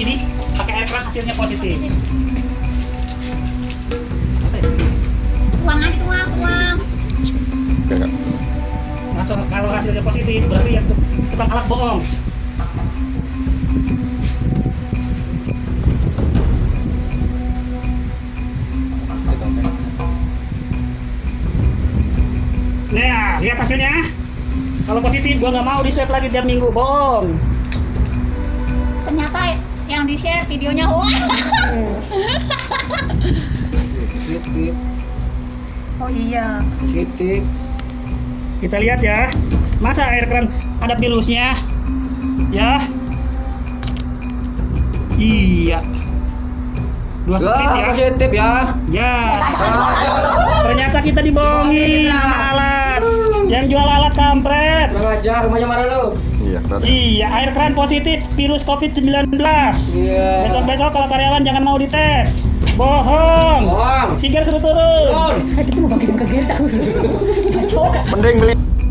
ini pakai air keran hasilnya positif. Uang aja uang. Enggak. Langsung kalau hasilnya positif berarti yang tukang alat bohong. Nah, lihat hasilnya. Kalau positif, gua nggak mau di swab lagi tiap minggu, bohong. Ternyata yang di share videonya wah. Positif. Oh iya. Positif. Kita lihat ya. Masa air keran ada virusnya? Ya. Iya. 2 strip ya. Positif ya. Ya. Ternyata kita dibohongin sama alat. Yang jual alat kampret. Kurang ajar, rumahnya mana lu? Iya, benar. Iya, air keran positif virus COVID-19. Iya. Besok-besok kalau karyawan jangan mau dites. Bohong. Bohong. Sigar suruh turun. Turun. Kita mau bagi ke kita. Mending beli